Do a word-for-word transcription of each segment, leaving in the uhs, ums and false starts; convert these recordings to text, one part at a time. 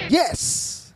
Yes.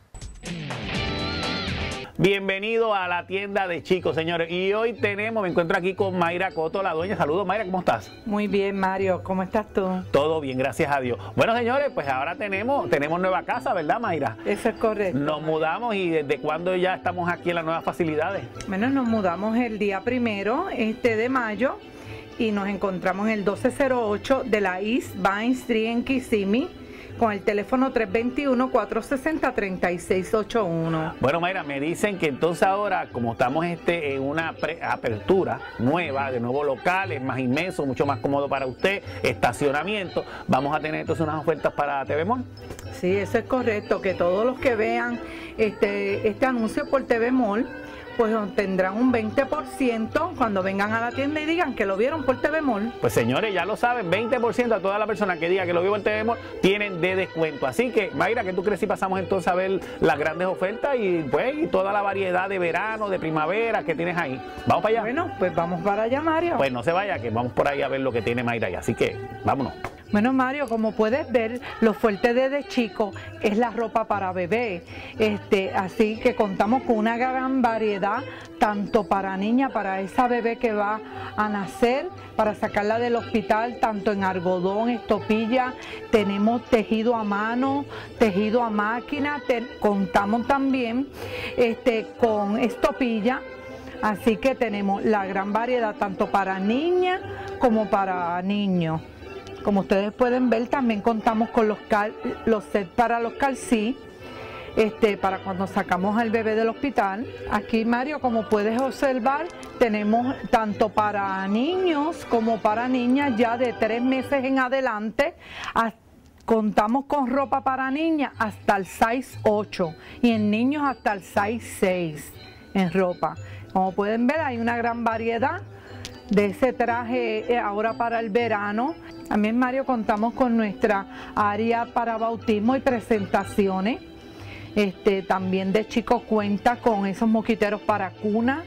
Bienvenido a la tienda de chicos, señores. Y hoy tenemos, me encuentro aquí con Mayra Coto, la dueña. Saludos, Mayra, ¿cómo estás? Muy bien, Mario. ¿Cómo estás tú? Todo bien, gracias a Dios. Bueno, señores, pues ahora tenemos, tenemos nueva casa, ¿verdad, Mayra? Eso es correcto. Nos mudamos y ¿desde cuándo ya estamos aquí en las nuevas facilidades? Bueno, nos mudamos el día primero este de mayo y nos encontramos en el doce cero ocho de la East Vine Street en Kissimmee, con el teléfono tres dos uno, cuatro seis cero, tres seis ocho uno. Bueno, Mayra, me dicen que entonces ahora, como estamos este, en una apertura nueva, de nuevos locales, más inmenso, mucho más cómodo para usted, estacionamiento, vamos a tener entonces unas ofertas para T V Mall. Sí, eso es correcto, que todos los que vean este, este anuncio por T V Mall, pues tendrán un veinte por ciento cuando vengan a la tienda y digan que lo vieron por T V Mall. Pues señores, ya lo saben, veinte por ciento a toda la persona que diga que lo vio por T V Mall tienen de descuento. Así que, Mayra, ¿qué tú crees si pasamos entonces a ver las grandes ofertas y pues y toda la variedad de verano, de primavera que tienes ahí? ¿Vamos para allá? Bueno, pues vamos para allá, Mario. Pues no se vaya, que vamos por ahí a ver lo que tiene Mayra ahí. Así que, vámonos. Bueno, Mario, como puedes ver, lo fuerte desde chico es la ropa para bebé. Este, así que contamos con una gran variedad, tanto para niña, para esa bebé que va a nacer, para sacarla del hospital, tanto en algodón, estopilla, tenemos tejido a mano, tejido a máquina, te, contamos también este, con estopilla. Así que tenemos la gran variedad, tanto para niña como para niños. Como ustedes pueden ver, también contamos con los, cal, los sets para los calcí, este, para cuando sacamos al bebé del hospital. Aquí, Mario, como puedes observar, tenemos tanto para niños como para niñas ya de tres meses en adelante. Hasta contamos con ropa para niñas hasta el size ocho y en niños hasta el size seis en ropa. Como pueden ver, hay una gran variedad de ese traje ahora para el verano. También, Mario, contamos con nuestra área para bautismo y presentaciones. Este, también de chicos cuenta con esos moquiteros para cuna,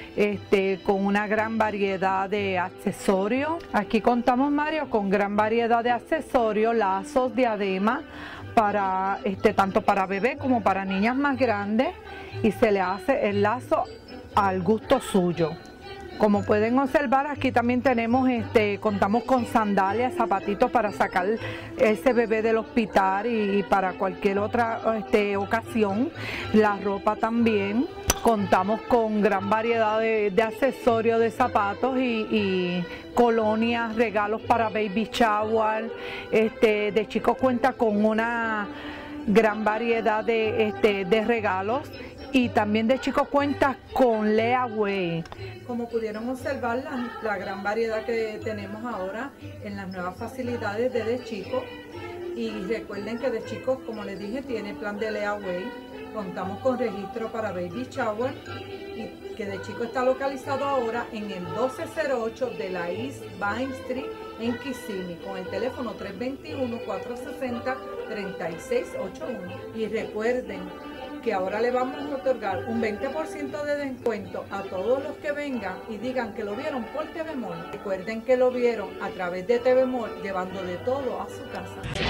este, con una gran variedad de accesorios. Aquí contamos, Mario, con gran variedad de accesorios, lazos, diademas, para, este, tanto para bebés como para niñas más grandes, y se le hace el lazo al gusto suyo. Como pueden observar, aquí también tenemos, este, contamos con sandalias, zapatitos para sacar ese bebé del hospital y, y para cualquier otra este, ocasión. La ropa también. Contamos con gran variedad de, de accesorios de zapatos y, y colonias, regalos para baby shower. Este, de chicos cuenta con una gran variedad de, este, de regalos. Y también de chicos cuenta con layaway. Como pudieron observar, la, la gran variedad que tenemos ahora en las nuevas facilidades de De Chico. Y recuerden que De Chicos, como les dije, tiene plan de layaway. Contamos con registro para baby shower. Y que De Chico está localizado ahora en el doce cero ocho de la East Vine Street en Kissimmee, con el teléfono tres dos uno, cuatro seis cero, tres seis ocho uno. Y recuerden que ahora le vamos a otorgar un veinte por ciento de descuento a todos los que vengan y digan que lo vieron por T V Mall. Recuerden que lo vieron a través de T V Mall, llevando de todo a su casa.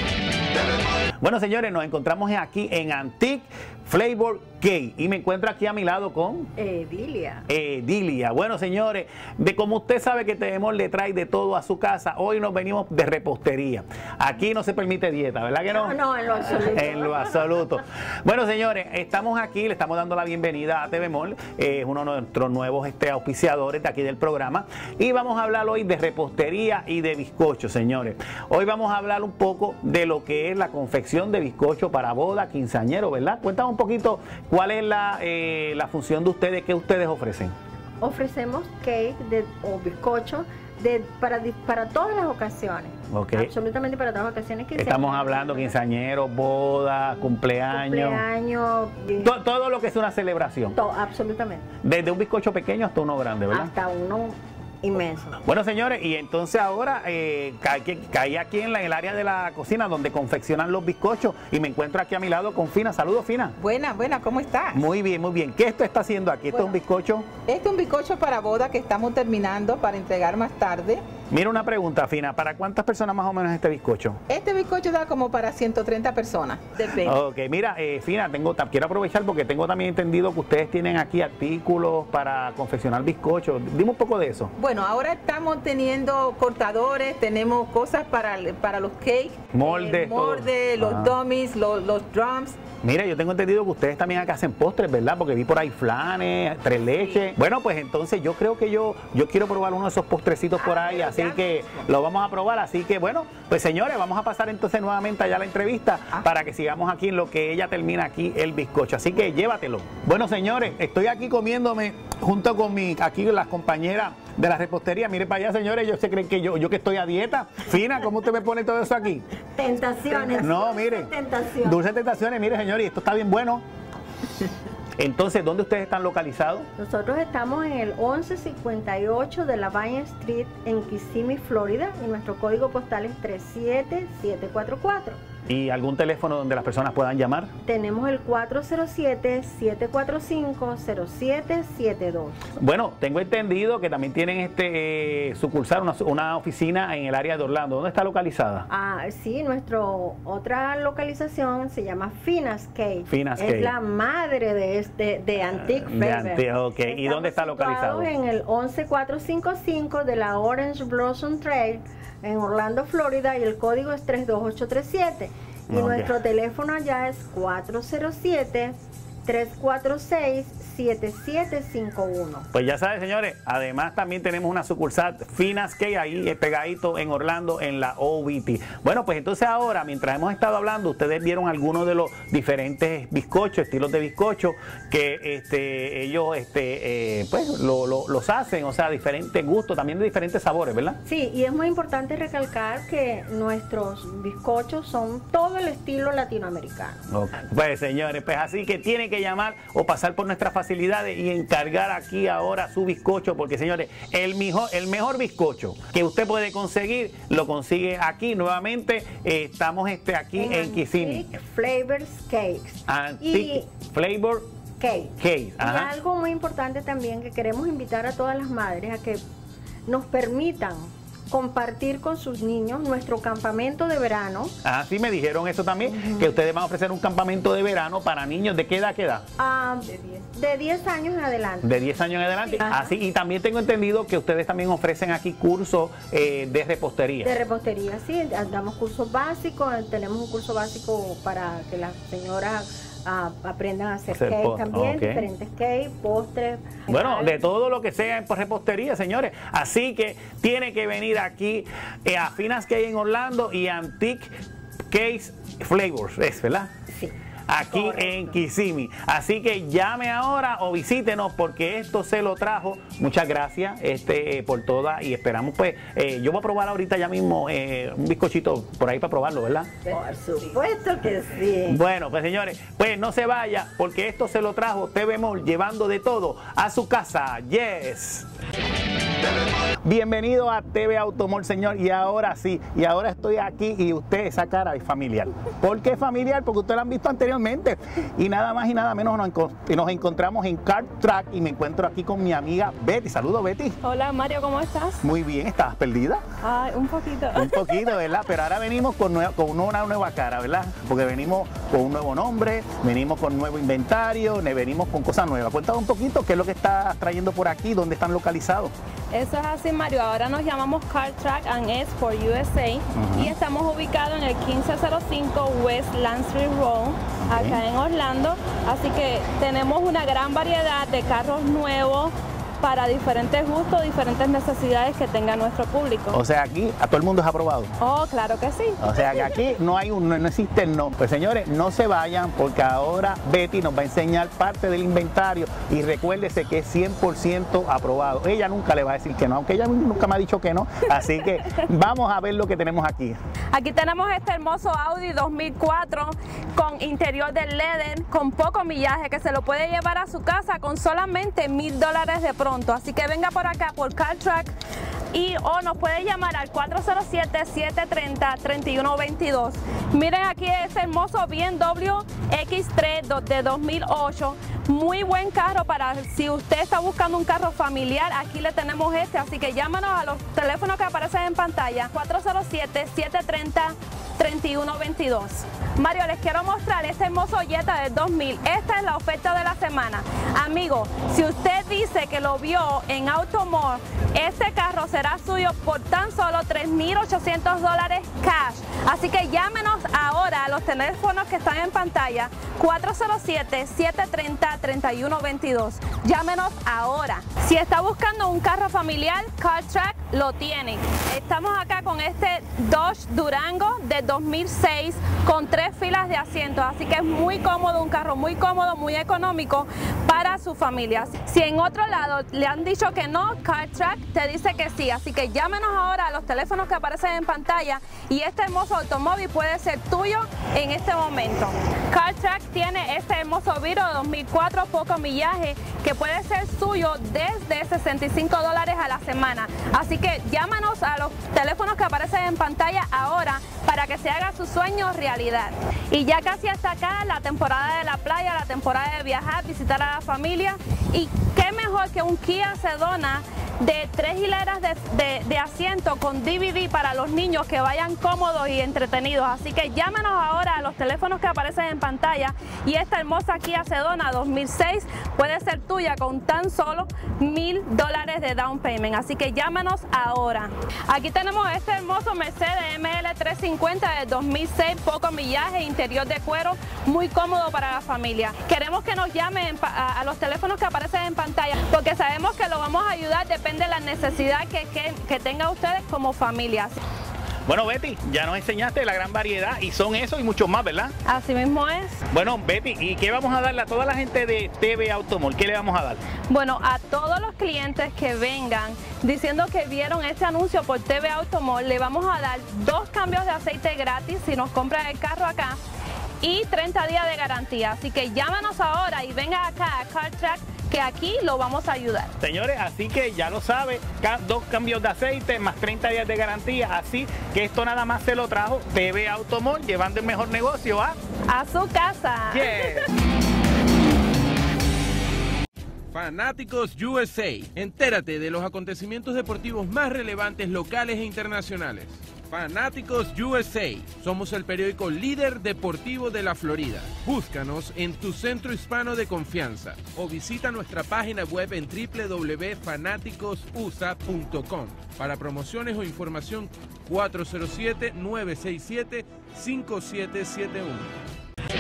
Bueno, señores, nos encontramos aquí en Antique Flavor Cake y me encuentro aquí a mi lado con Edilia. Edilia. Bueno, señores, de como usted sabe que tenemos le trae de todo a su casa, hoy nos venimos de repostería. Aquí no se permite dieta, ¿verdad que no? No, no, en lo absoluto. En lo absoluto. Bueno, señores, estamos aquí, le estamos dando la bienvenida a T V Mall, es eh, uno de nuestros nuevos este, auspiciadores de aquí del programa, y vamos a hablar hoy de repostería y de bizcocho, señores. Hoy vamos a hablar un poco de lo que es la confección de bizcocho para boda, quinceañero, ¿verdad? Cuéntame un poquito cuál es la, eh, la función de ustedes, qué ustedes ofrecen. Ofrecemos cake de, o bizcocho de, para, para todas las ocasiones. Okay. Absolutamente para todas las ocasiones. Estamos hablando quinceañeros, bodas, cumpleaños. Cumpleaños. To, todo lo que es una celebración. Todo, absolutamente. Desde un bizcocho pequeño hasta uno grande, ¿verdad? Hasta uno inmenso. Bueno, señores, y entonces ahora eh, caí, caí aquí en, la, en el área de la cocina donde confeccionan los bizcochos y me encuentro aquí a mi lado con Fina. Saludos, Fina. Buena, buena, ¿cómo estás? Muy bien, muy bien. ¿Qué esto está haciendo aquí? ¿Esto bueno, es un bizcocho? Este es un bizcocho para boda que estamos terminando para entregar más tarde. Mira una pregunta, Fina, ¿para cuántas personas más o menos este bizcocho? Este bizcocho da como para ciento treinta personas. Depende. Ok, mira, eh, Fina, tengo, quiero aprovechar porque tengo también entendido que ustedes tienen aquí artículos para confeccionar bizcochos. Dime un poco de eso. Bueno, ahora estamos teniendo cortadores, tenemos cosas para, para los cakes. Moldes, eh, moldes, todo. los Ajá. dummies, los, los drums. Mira, yo tengo entendido que ustedes también acá hacen postres, ¿verdad? Porque vi por ahí flanes, tres leches. Bueno, pues entonces yo creo que yo yo quiero probar uno de esos postrecitos por ahí, así que lo vamos a probar. Así que bueno, pues señores, vamos a pasar entonces nuevamente allá a la entrevista para que sigamos aquí en lo que ella termina aquí el bizcocho. Así que llévatelo. Bueno, señores, estoy aquí comiéndome junto con mi, aquí las compañeras de la repostería. Mire para allá, señores, ellos se creen que yo, yo que estoy a dieta. Fina, ¿cómo usted me pone todo eso aquí? Tentaciones. No, mire, Tentaciones. dulces tentaciones, mire, señores, esto está bien bueno. Entonces, ¿dónde ustedes están localizados? Nosotros estamos en el once cincuenta y ocho de la Vine Street en Kissimmee, Florida, y nuestro código postal es tres siete siete cuatro cuatro. ¿Y algún teléfono donde las personas puedan llamar? Tenemos el cuatro cero siete, siete cuatro cinco, cero siete siete dos. Bueno, tengo entendido que también tienen este eh, sucursal, una, una oficina en el área de Orlando. ¿Dónde está localizada? Ah, sí, nuestra otra localización se llama Finas Cake. Finas es Cake. la madre de este de Antique De Flavor. Antique, ok. ¿Y dónde está Estamos localizado? situados en el once cuatrocientos cincuenta y cinco de la Orange Blossom Trail en Orlando, Florida, y el código es tres dos ocho tres siete. Y Ok. nuestro teléfono allá es cuatro cero siete, tres cuatro seis, siete siete cinco uno. Pues ya saben, señores, además también tenemos una sucursal Finas Cake ahí pegadito en Orlando en la O V T. Bueno, pues entonces ahora, mientras hemos estado hablando, ustedes vieron algunos de los diferentes bizcochos, estilos de bizcocho que este, ellos este, eh, pues lo, lo- los hacen, o sea, diferentes gustos, también de diferentes sabores, ¿verdad? Sí, y es muy importante recalcar que nuestros bizcochos son todo el estilo latinoamericano. Ok. Pues señores, pues así que tienen que llamar o pasar por nuestras facilidades y encargar aquí ahora su bizcocho, porque señores, el mejor, el mejor bizcocho que usted puede conseguir, lo consigue aquí nuevamente. Eh, estamos este, aquí en, Kissimmee. Antique Flavors Cakes. Antique Flavor Cake. Cake. Y Ajá. algo muy importante también que queremos invitar a todas las madres a que nos permitan compartir con sus niños nuestro campamento de verano. Así me dijeron eso también, que ustedes van a ofrecer un campamento de verano para niños. ¿De qué edad, qué edad? ah, de diez años en adelante. De diez años en adelante. Sí. Ajá. Así, y también tengo entendido que ustedes también ofrecen aquí cursos eh, de repostería. De repostería, sí, damos cursos básicos, tenemos un curso básico para que las señoras ah, aprendan a hacer, Hacer cake post- también, ok. diferentes cakes, postres. Bueno, regalos. de todo lo que sea en repostería, señores. Así que tiene que venir aquí eh, a Finas Cake en Orlando y Antique Cake Flavors, ¿es verdad? Sí. Aquí Correcto. en Kissimmee. Así que llame ahora o visítenos porque esto se lo trajo. Muchas gracias este, eh, por todas y esperamos pues, eh, yo voy a probar ahorita ya mismo eh, un bizcochito por ahí para probarlo, ¿verdad? Por supuesto que sí. Bueno, pues señores, pues no se vaya porque esto se lo trajo T V Mall llevando de todo a su casa. Yes. Bienvenido a T V Automall, señor. Y ahora sí, y ahora estoy aquí y usted, esa cara es familiar. ¿Por qué familiar? Porque ustedes la han visto anteriormente. Y nada más y nada menos nos, encon- nos encontramos en Car Track y me encuentro aquí con mi amiga Betty. Saludos, Betty. Hola Mario, ¿cómo estás? Muy bien, ¿estabas perdida? Ay, un poquito. Un poquito, ¿verdad? Pero ahora venimos con, nue- con una nueva cara, ¿verdad? Porque venimos con un nuevo nombre, venimos con nuevo inventario, ne- venimos con cosas nuevas. Cuéntame un poquito qué es lo que estás trayendo por aquí, dónde están localizados. Eso es así, Mario. Ahora nos llamamos Car Track and Export U S A y estamos ubicados en el quince cero cinco West Lansbury Road, acá en Orlando. Así que tenemos una gran variedad de carros nuevos para diferentes gustos, diferentes necesidades que tenga nuestro público. O sea, aquí a todo el mundo es aprobado. Oh, claro que sí. O sea que aquí no hay un, no, no existe el no. Pues señores, no se vayan porque ahora Betty nos va a enseñar parte del inventario y recuérdese que es cien por ciento aprobado. Ella nunca le va a decir que no, aunque ella nunca me ha dicho que no. Así que vamos a ver lo que tenemos aquí. Aquí tenemos este hermoso Audi dos mil cuatro con interior de leather, con poco millaje, que se lo puede llevar a su casa con solamente mil dólares de pronto. Así que venga por acá por Car Track y o nos puede llamar al cuatro cero siete, siete tres cero, tres uno dos dos. Miren aquí ese hermoso B M W X tres de dos mil ocho. Muy buen carro para si usted está buscando un carro familiar, aquí le tenemos este, así que llámanos a los teléfonos que aparecen en pantalla, cuatro cero siete, siete tres cero, tres uno dos dos. Mario, les quiero mostrar este hermoso Jetta del dos mil. Esta es la oferta de la semana. Amigo, si usted dice que lo vio en Automall, este carro será suyo por tan solo tres mil ochocientos dólares cash. Así que llámenos ahora a los teléfonos que están en pantalla, cuatro cero siete, siete tres cero, tres uno dos dos. Llámenos ahora. Si está buscando un carro familiar, CarTrack lo tiene. Estamos acá con este Dodge Durango de dos mil seis con tres filas de asientos, así que es muy cómodo, un carro muy cómodo, muy económico para su familia. Si en otro lado le han dicho que no, CarTrack te dice que sí, así que llámenos ahora a los teléfonos que aparecen en pantalla y este hermoso automóvil puede ser tuyo en este momento. CarTrack tiene este hermoso Viro de dos mil cuatro, poco millaje, que puede ser suyo desde sesenta y cinco dólares a la semana. Así que llámanos a los teléfonos que aparecen en pantalla ahora para que se haga su sueño realidad. Y ya casi hasta acá la temporada de la playa, la temporada de viajar, visitar a la familia, y qué mejor que un Kia Sedona de tres hileras de, de, de asiento con D V D para los niños que vayan cómodos y entretenidos. Así que llámenos ahora a los teléfonos que aparecen en pantalla y esta hermosa Kia Sedona dos mil seis puede ser tuya con tan solo mil dólares de down payment. Así que llámenos ahora. Aquí tenemos este hermoso Mercedes M L trescientos cincuenta de dos mil seis, poco millaje, interior de cuero, muy cómodo para la familia. Queremos que nos llamen a, a los teléfonos que aparecen en pantalla porque sabemos que lo vamos a ayudar, depende de la necesidad que, que, que tengan ustedes como familias. Bueno, Betty, ya nos enseñaste la gran variedad y son esos y muchos más, ¿verdad? Así mismo es. Bueno, Betty, ¿y qué vamos a darle a toda la gente de T V Automall? ¿Qué le vamos a dar? Bueno, a todos los clientes que vengan diciendo que vieron este anuncio por T V Automall, le vamos a dar dos cambios de aceite gratis si nos compran el carro acá y treinta días de garantía. Así que llámanos ahora y venga acá a CarTrack, que aquí lo vamos a ayudar. Señores, así que ya lo sabe, dos cambios de aceite más treinta días de garantía, así que esto nada más se lo trajo T V Automall, llevando el mejor negocio a... a su casa. Yeah. Fanáticos U S A, entérate de los acontecimientos deportivos más relevantes locales e internacionales. Fanáticos U S A, somos el periódico líder deportivo de la Florida. Búscanos en tu centro hispano de confianza o visita nuestra página web en w w w punto fanáticos u s a punto com. Para promociones o información cuatro cero siete, nueve seis siete, cinco siete siete uno.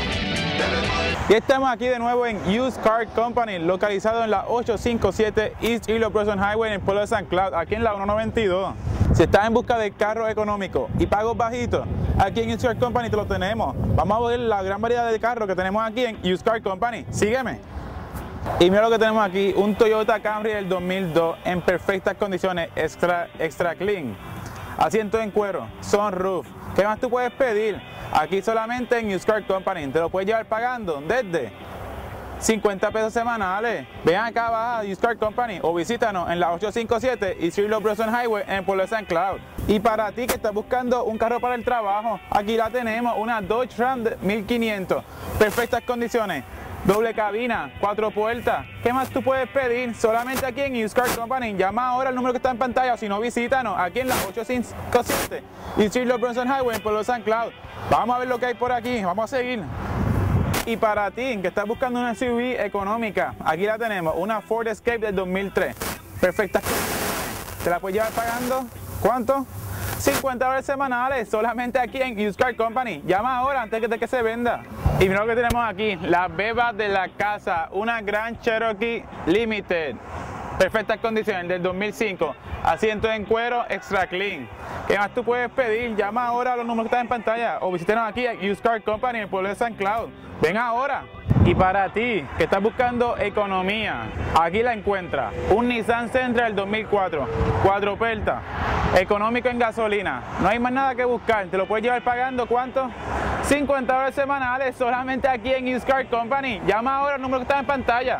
Y estamos aquí de nuevo en Used Car Company, localizado en la ochocientos cincuenta y siete East Hilo Bronson Highway en el pueblo de San Cloud, aquí en la ciento noventa y dos. Si estás en busca de carros económicos y pagos bajitos, aquí en Used Car Company te lo tenemos. Vamos a ver la gran variedad de carros que tenemos aquí en Used Car Company. Sígueme. Y mira lo que tenemos aquí, un Toyota Camry del dos mil dos en perfectas condiciones, extra, extra clean. Asiento en cuero, sunroof. ¿Qué más tú puedes pedir? Aquí solamente en Used Car Company. Te lo puedes llevar pagando desde cincuenta pesos semanales. Ven acá, baja a Used Car Company o visítanos en la ochocientos cincuenta y siete East Hilo Bronson Highway en el pueblo de San Cloud. Y para ti que estás buscando un carro para el trabajo, aquí la tenemos, una Dodge Ram mil quinientos. Perfectas condiciones. Doble cabina, cuatro puertas. ¿Qué más tú puedes pedir? Solamente aquí en Used Car Company. Llama ahora al número que está en pantalla, o si no, visítanos aquí en la ochocientos cincuenta y siete East Hilo Bronson Highway en Pueblo San Cloud. Vamos a ver lo que hay por aquí, vamos a seguir. Y para ti que estás buscando una S U V económica, aquí la tenemos, una Ford Escape del dos mil tres. Perfectas condiciones. ¿Te la puedes llevar pagando? ¿Cuánto? cincuenta dólares semanales, solamente aquí en Used Car Company. Llama ahora antes de que se venda. Y mira lo que tenemos aquí, la beba de la casa, una Grand Cherokee Limited. Perfectas condiciones, del dos mil cinco. Asiento en cuero, extra clean. ¿Qué más tú puedes pedir? Llama ahora a los números que están en pantalla o visítenos aquí a Used Car Company en el pueblo de San Cloud. Ven ahora. Y para ti que estás buscando economía, aquí la encuentras. Un Nissan Sentra del dos mil cuatro, cuatro puertas, económico en gasolina. No hay más nada que buscar. Te lo puedes llevar pagando, ¿cuánto? cincuenta dólares semanales, solamente aquí en Used Car Company. Llama ahora al número que está en pantalla.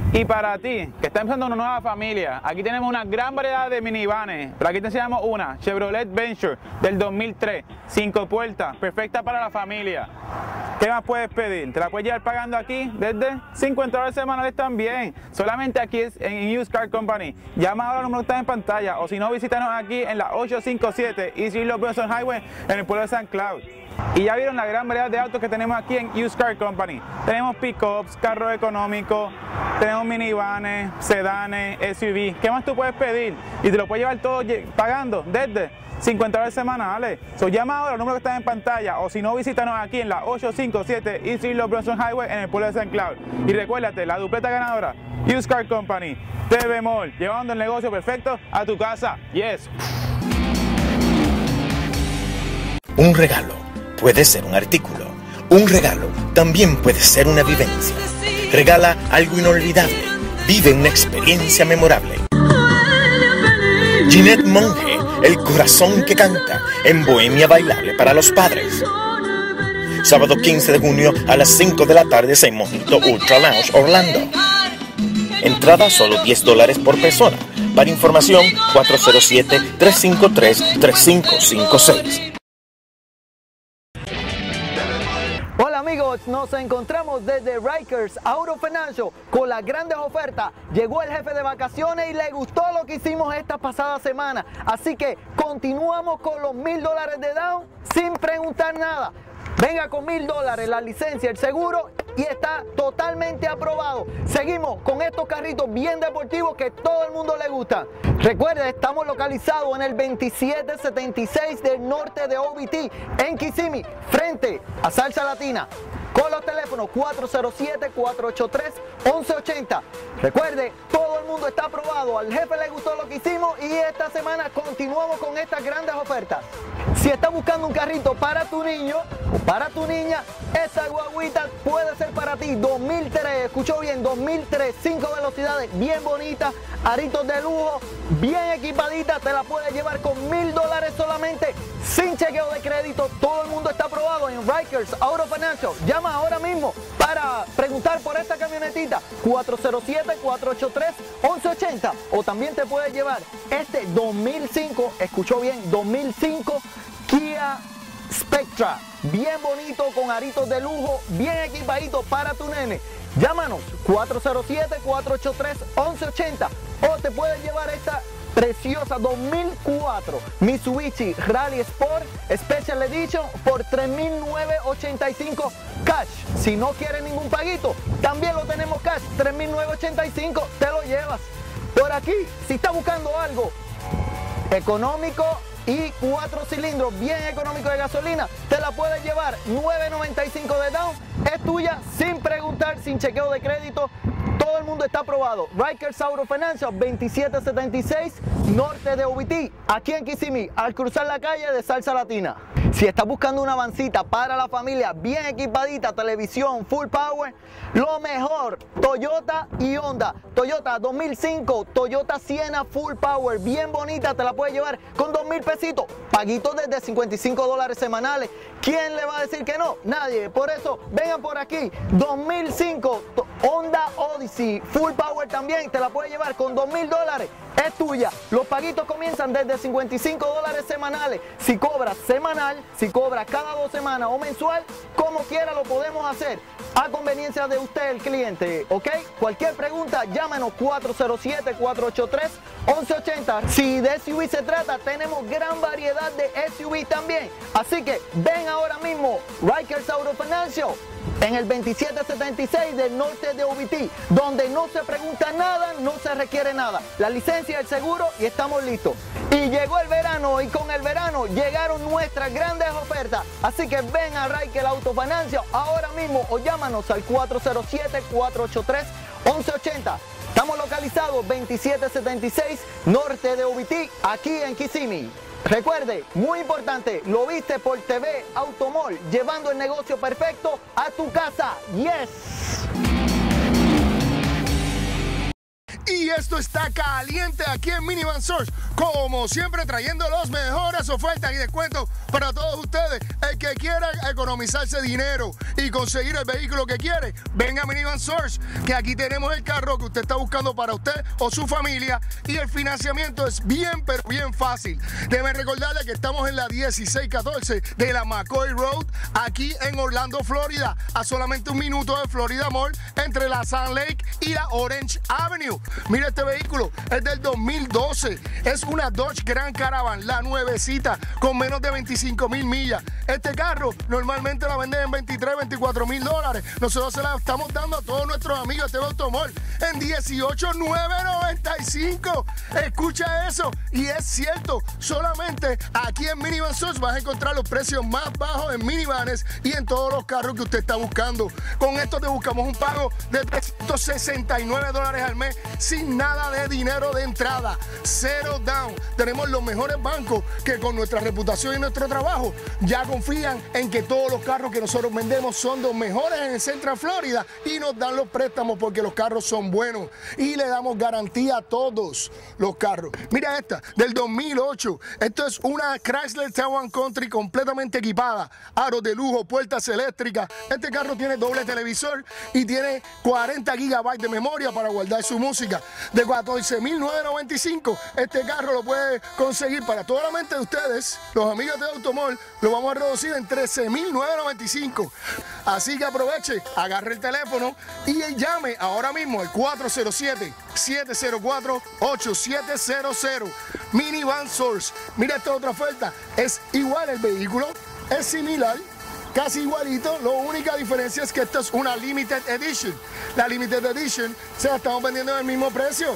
Y para ti, que está empezando una nueva familia, aquí tenemos una gran variedad de minivanes. Pero aquí te enseñamos una, Chevrolet Venture del dos mil tres, cinco puertas, perfecta para la familia. ¿Qué más puedes pedir? Te la puedes llevar pagando aquí desde cincuenta dólares semanales también. Solamente aquí es en Used Car Company. Llama ahora al número que está en pantalla o si no, visítanos aquí en la ochocientos cincuenta y siete East Hilo Bronson Highway en el pueblo de San Cloud. Y ya vieron la gran variedad de autos que tenemos aquí en Used Car Company. Tenemos pickups, carros económicos, tenemos minivanes, sedanes, S U V. ¿Qué más tú puedes pedir? Y te lo puedes llevar todo pagando desde cincuenta dólares semanales. So, llama ahora al número que está en pantalla o si no, visítanos aquí en la ochocientos cincuenta y siete East Hilo Bronson Highway en el pueblo de San Cloud. Y recuérdate, la dupleta ganadora, Used Car Company, T V Mall, llevando el negocio perfecto a tu casa. Yes. Un regalo puede ser un artículo. Un regalo también puede ser una vivencia. Regala algo inolvidable. Vive una experiencia memorable. Ginette Monge, el corazón que canta, en Bohemia Bailable para los Padres. Sábado quince de junio a las cinco de la tarde en Mojito Ultra Lounge, Orlando. Entrada solo diez dólares por persona. Para información, cuatro cero siete, tres cinco tres, tres cinco cinco seis. Hola amigos, nos encontramos desde Rikers Auto Financial con las grandes ofertas. Llegó el jefe de vacaciones y le gustó lo que hicimos esta pasada semana. Así que continuamos con los mil dólares de down sin preguntar nada. Venga con mil dólares, la licencia, el seguro y está totalmente aprobado. Seguimos con estos carritos bien deportivos que todo el mundo le gusta. Recuerde, estamos localizados en el veintisiete setenta y seis del norte de O B T, en Kissimmee, frente a Salsa Latina. Con los teléfonos cuatro cero siete, cuatro ocho tres, once ochenta. Recuerde, todo el mundo está aprobado. Al jefe le gustó lo que hicimos y esta semana continuamos con estas grandes ofertas. Si estás buscando un carrito para tu niño o para tu niña, esta guaguita puede ser para ti. dos mil tres, escuchó bien, dos mil tres, cinco velocidades, bien bonita, aritos de lujo, bien equipadita, te la puedes llevar con mil dólares solamente, sin chequeo de crédito. Todo el mundo está aprobado en Rikers Auto Financial. Llama ahora mismo para preguntar por esta camionetita, cuatro cero siete, cuatro ocho tres, once ochenta, o también te puedes llevar este dos mil cinco, escuchó bien, dos mil cinco Kia Spectra, bien bonito, con aritos de lujo, bien equipadito para tu nene. Llámanos cuatro cero siete, cuatro ocho tres, once ochenta, o te puedes llevar esta preciosa dos mil cuatro Mitsubishi Rally Sport Special Edition por tres mil novecientos ochenta y cinco cash. Si no quieres ningún paguito, también lo tenemos cash, tres mil novecientos ochenta y cinco, te lo llevas. Por aquí, si estás buscando algo económico y cuatro cilindros bien económico de gasolina, te la puedes llevar, nueve noventa y cinco de down, es tuya sin preguntar, sin chequeo de crédito. Todo el mundo está aprobado. Rikers Auto Financial, veintisiete setenta y seis, norte de O B T, aquí en Kissimmee, al cruzar la calle de Salsa Latina. Si estás buscando una vancita para la familia, bien equipadita, televisión, full power, lo mejor, Toyota y Honda. Toyota dos mil cinco, Toyota Sienna full power, bien bonita, te la puedes llevar con dos mil pesitos, paguitos desde cincuenta y cinco dólares semanales. ¿Quién le va a decir que no? Nadie. Por eso, vengan por aquí, dos mil cinco, Honda Odyssey full power también, te la puedes llevar con dos mil dólares. Es tuya. Los paguitos comienzan desde cincuenta y cinco dólares semanales. Si cobras semanal, si cobras cada dos semanas o mensual, como quiera lo podemos hacer. A conveniencia de usted, el cliente, ¿ok? Cualquier pregunta, llámenos cuatro cero siete, cuatro ocho tres, once ochenta. Si de S U V se trata, tenemos gran variedad de S U V también. Así que ven ahora mismo, Rikers Auto Financial, en el veintisiete setenta y seis del norte de O B T, donde no se pregunta nada, no se requiere nada. La licencia, el seguro y estamos listos. Y llegó el verano y con el verano llegaron nuestras grandes ofertas. Así que ven a Rikers Auto Financial ahora mismo o llámanos al cuatro cero siete, cuatro ocho tres, once ochenta. Estamos localizados veintisiete setenta y seis norte de O B T, aquí en Kissimmee. Recuerde, muy importante, lo viste por T V Automall, llevando el negocio perfecto a tu casa. Yes. Y esto está caliente aquí en Minivan Source, como siempre trayendo las mejores ofertas y descuentos para todos ustedes. El que que quiera economizarse dinero y conseguir el vehículo que quiere, venga a Minivan Source, que aquí tenemos el carro que usted está buscando para usted o su familia y el financiamiento es bien, pero bien fácil. Deben recordarle que estamos en la dieciséis catorce de la McCoy Road, aquí en Orlando, Florida, a solamente un minuto de Florida Mall, entre la Sand Lake y la Orange Avenue. Mira este vehículo, es del dos mil doce, es una Dodge Grand Caravan, la nuevecita, con menos de veinticinco mil millas. Este carro normalmente la venden en veintitrés, veinticuatro mil dólares. Nosotros se la estamos dando a todos nuestros amigos de T V Automall en dieciocho mil novecientos noventa y cinco. Escucha eso, y es cierto, solamente aquí en Minivan Source vas a encontrar los precios más bajos en minivanes y en todos los carros que usted está buscando. Con esto te buscamos un pago de trescientos sesenta y nueve dólares al mes sin nada de dinero de entrada, cero down. Tenemos los mejores bancos que con nuestra reputación y nuestro trabajo ya confían en que todos los carros que nosotros vendemos son los mejores en el Central Florida y nos dan los préstamos porque los carros son buenos y le damos garantía a todos los carros. Mira esta, del dos mil ocho. Esto es una Chrysler Town Country completamente equipada, aros de lujo, puertas eléctricas. Este carro tiene doble televisor y tiene cuarenta gigabytes de memoria para guardar su música. De catorce mil novecientos noventa y cinco, este carro lo puede conseguir para toda la mente de ustedes, los amigos de Automall, lo vamos a reducir en trece mil novecientos noventa y cinco. Así que aproveche, agarre el teléfono y llame ahora mismo al cuatro cero siete, siete cero cuatro, ocho siete cero cero. Minivan Source. Mira esta otra oferta, es igual el vehículo, es similar, casi igualito, la única diferencia es que esta es una Limited Edition. La Limited Edition se la estamos vendiendo en el mismo precio.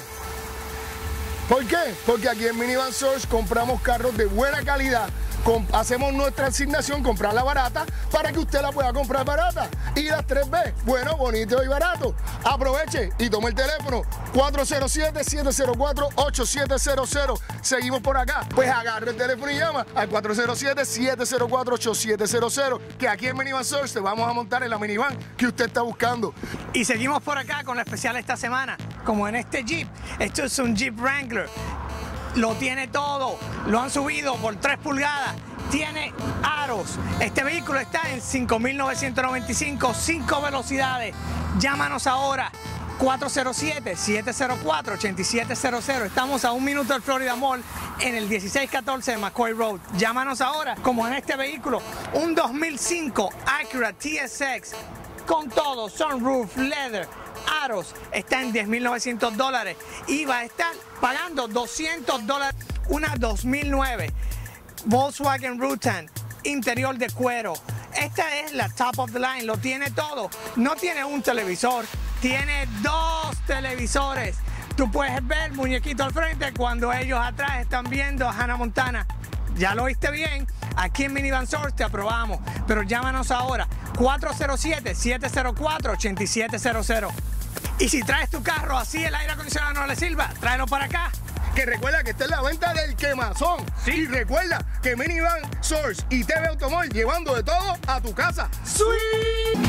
¿Por qué? Porque aquí en Minivan Source compramos carros de buena calidad. Com hacemos nuestra asignación, comprarla barata, para que usted la pueda comprar barata. Y las tres B, bueno, bonito y barato. Aproveche y tome el teléfono cuatro cero siete, siete cero cuatro, ocho siete cero cero. Seguimos por acá. Pues agarre el teléfono y llama al cuatro cero siete, siete cero cuatro, ocho siete cero cero. Que aquí en Minivan Source te vamos a montar en la minivan que usted está buscando. Y seguimos por acá con lo especial esta semana, como en este Jeep. Esto es un Jeep Wrangler. Lo tiene todo, lo han subido por tres pulgadas, tiene aros. Este vehículo está en cinco mil novecientos noventa y cinco, cinco velocidades. Llámanos ahora, cuatro cero siete, siete cero cuatro, ocho siete cero cero. Estamos a un minuto del Florida Mall en el dieciséis catorce de McCoy Road. Llámanos ahora, como en este vehículo, un dos mil cinco Acura T S X con todo, sunroof, leather, aros, está en diez mil novecientos dólares y va a estar pagando doscientos dólares. Una dos mil nueve Volkswagen Rutan, interior de cuero. Esta es la top of the line, lo tiene todo. No tiene un televisor, tiene dos televisores. Tú puedes ver muñequito al frente cuando ellos atrás están viendo a Hannah Montana. Ya lo oíste bien, aquí en Minivan Source te aprobamos, pero llámanos ahora, cuatro cero siete, siete cero cuatro, ocho siete cero cero. Y si traes tu carro así el aire acondicionado no le sirva, tráelo para acá. Que recuerda que esta es la venta del quemazón. Sí. Y recuerda que Minivan Source y T V Automall llevando de todo a tu casa. ¡Sweet!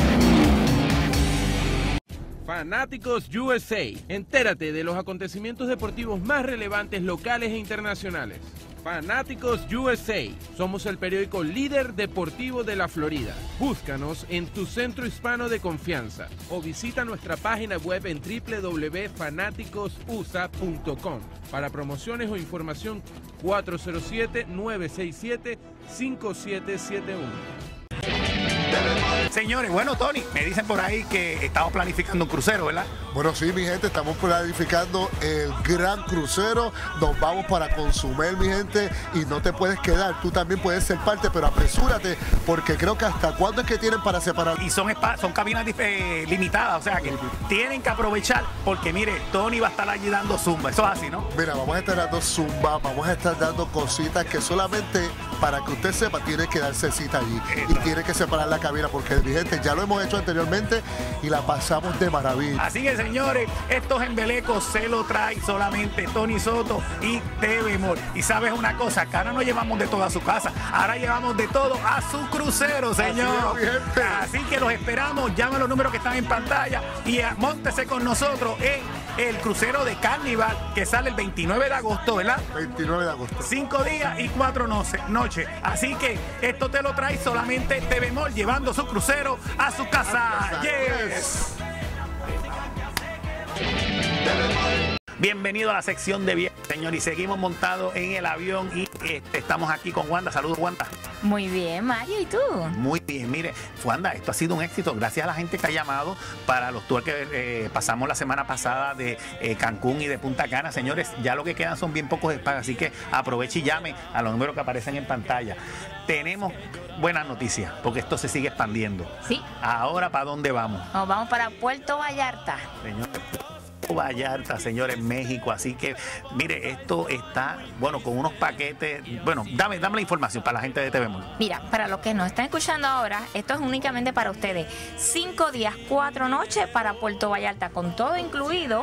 Fanáticos U S A. Entérate de los acontecimientos deportivos más relevantes locales e internacionales. Fanáticos U S A. Somos el periódico líder deportivo de la Florida. Búscanos en tu centro hispano de confianza o visita nuestra página web en w w w punto fanáticos u s a punto com. Para promociones o información cuatro cero siete, nueve seis siete, cinco siete siete uno. Señores, bueno, Tony, me dicen por ahí que estamos planificando un crucero, ¿verdad? Bueno, sí, mi gente, estamos planificando el gran crucero. Nos vamos para Cozumel, mi gente, y no te puedes quedar. Tú también puedes ser parte, pero apresúrate, porque creo que hasta cuándo es que tienen para separar. Y son, son cabinas eh, limitadas, o sea que tienen que aprovechar, porque mire, Tony va a estar allí dando zumba, eso es así, ¿no? Mira, vamos a estar dando zumba, vamos a estar dando cositas que solamente, para que usted sepa, tiene que darse cita allí. Eso. Y tiene que separar la cabina, porque mi gente, ya lo hemos hecho anteriormente y la pasamos de maravilla. Así que, señores, estos embelecos se lo trae solamente Tony Soto y T V Mall. Y sabes una cosa, acá no nos llevamos de todo a su casa, ahora llevamos de todo a su crucero, señor. Así, es, Así que los esperamos, llamen los números que están en pantalla y móntese con nosotros en el crucero de Carnival que sale el veintinueve de agosto, ¿verdad? veintinueve de agosto. Cinco días y cuatro noches. Así que esto te lo trae solamente T V Mall, llevando su crucero a su casa. Yes. Bienvenido a la sección de viajes, señor, y seguimos montados en el avión y este, estamos aquí con Wanda. Saludos, Wanda. Muy bien, Mario, ¿y tú? Muy bien, mire, Wanda, esto ha sido un éxito gracias a la gente que ha llamado para los tours que eh, pasamos la semana pasada de eh, Cancún y de Punta Cana. Señores, ya lo que quedan son bien pocos espacios, así que aproveche y llame a los números que aparecen en pantalla. Tenemos buenas noticias, porque esto se sigue expandiendo. Sí. Ahora, ¿para dónde vamos? Nos vamos para Puerto Vallarta. Señores, Vallarta, señores, México, así que mire, esto está, bueno, con unos paquetes, bueno, dame, dame la información para la gente de T V Mall. Mira, para los que nos están escuchando ahora, esto es únicamente para ustedes, cinco días, cuatro noches para Puerto Vallarta, con todo incluido,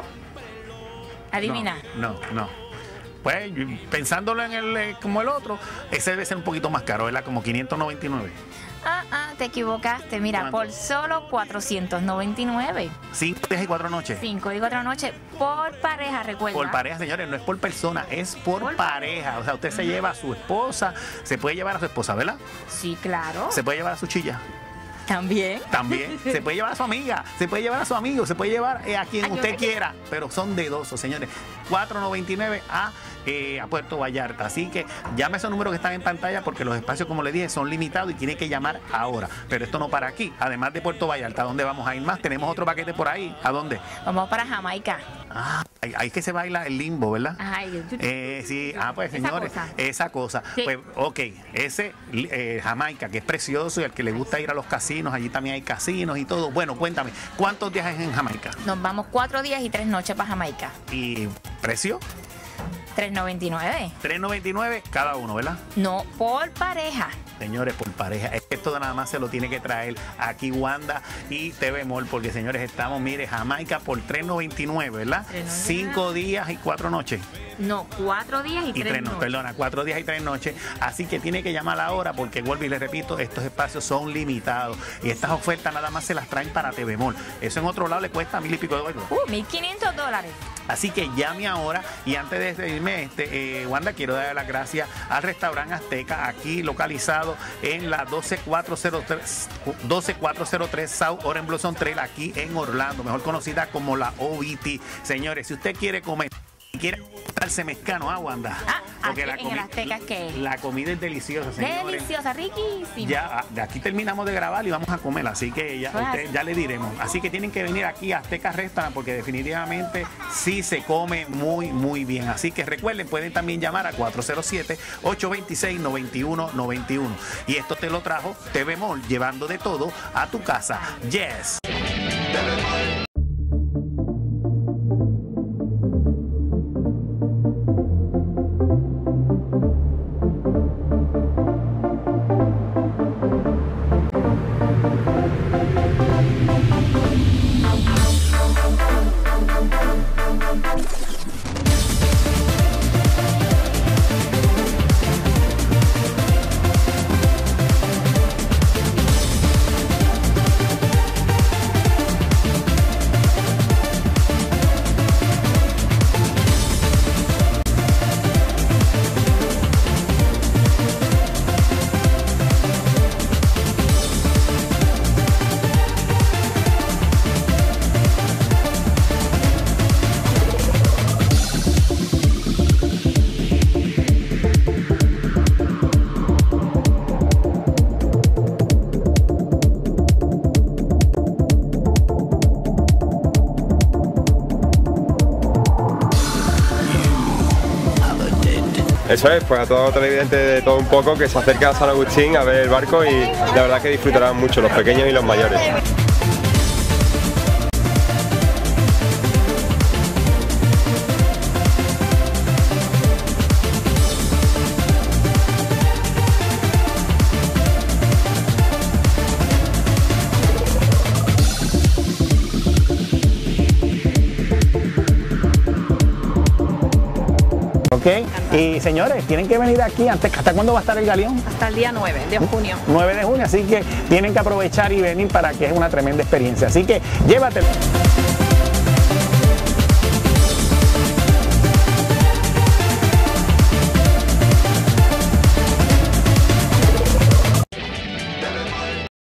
adivina. No, no, no. Pues pensándolo en el como el otro, ese debe ser un poquito más caro, ¿verdad? Como quinientos noventa y nueve. Ah, ah, te equivocaste. Mira, por solo cuatrocientos noventa y nueve. Cinco días y cuatro noches. Cinco y cuatro noches por pareja, recuerda. Por pareja, señores, no es por persona, es por, por pareja. O sea, usted se lleva a su esposa, se puede llevar a su esposa, ¿verdad? Sí, claro. Se puede llevar a su chilla. También. También. Se puede llevar a su amiga, se puede llevar a su amigo, se puede llevar eh, a quien usted quiera, pero son de dos, señores. cuatro noventa y nueve a, eh, a Puerto Vallarta. Así que llame esos números que están en pantalla porque los espacios, como les dije, son limitados y tiene que llamar ahora. Pero esto no para aquí. Además de Puerto Vallarta, ¿a dónde vamos a ir más? Tenemos otro paquete por ahí. ¿A dónde? Vamos para Jamaica. Ah, ahí, ahí que se baila el limbo, ¿verdad? Ay, eh, sí, ah, pues señores, esa cosa. Esa cosa. Sí. Pues, ok, ese eh, Jamaica, que es precioso y al que le gusta ir a los casinos, allí también hay casinos y todo. Bueno, cuéntame, ¿cuántos días es en Jamaica? Nos vamos cuatro días y tres noches para Jamaica. ¿Y precio? tres noventa y nueve. tres noventa y nueve cada uno, ¿verdad? No, por pareja. Señores, por pareja. Esto nada más se lo tiene que traer aquí Wanda y T V Mall, porque señores, estamos, mire, Jamaica por tres noventa y nueve, ¿verdad? Cinco días y cuatro noches. No, cuatro días y, y tres, tres noches. Perdona, cuatro días y tres noches. Así que tiene que llamar ahora porque, vuelvo y les repito, estos espacios son limitados. Y estas ofertas nada más se las traen para T V Mall. Eso en otro lado le cuesta mil y pico de dólares. Uh, mil quinientos dólares. Así que llame ahora. Y antes de despedirme, este, eh, Wanda, quiero darle las gracias al restaurante Azteca, aquí localizado en la doce cuatrocientos tres South Orange Blossom Trail, aquí en Orlando, mejor conocida como la O B T. Señores, si usted quiere comer y quiere estarse mezcano, ¿ah, Wanda? Ah, porque aquí la en el Azteca, ¿qué? La comida es deliciosa, señores. Deliciosa, riquísima. Ya, de aquí terminamos de grabar y vamos a comer, así que ya, usted, ya le diremos. Así que tienen que venir aquí a Azteca Restaurant porque definitivamente sí se come muy, muy bien. Así que recuerden, pueden también llamar a cuatro cero siete, ocho dos seis, nueve uno nueve uno. Y esto te lo trajo T V Mall, llevando de todo a tu casa. Yes. Eso es, pues a todo televidente de todo un poco que se acerca a San Agustín a ver el barco y la verdad que disfrutarán mucho los pequeños y los mayores. Okay. Y señores, tienen que venir aquí antes. ¿Hasta cuándo va a estar el galeón? Hasta el día nueve de junio. nueve de junio, así que tienen que aprovechar y venir para que es una tremenda experiencia. Así que llévatelo.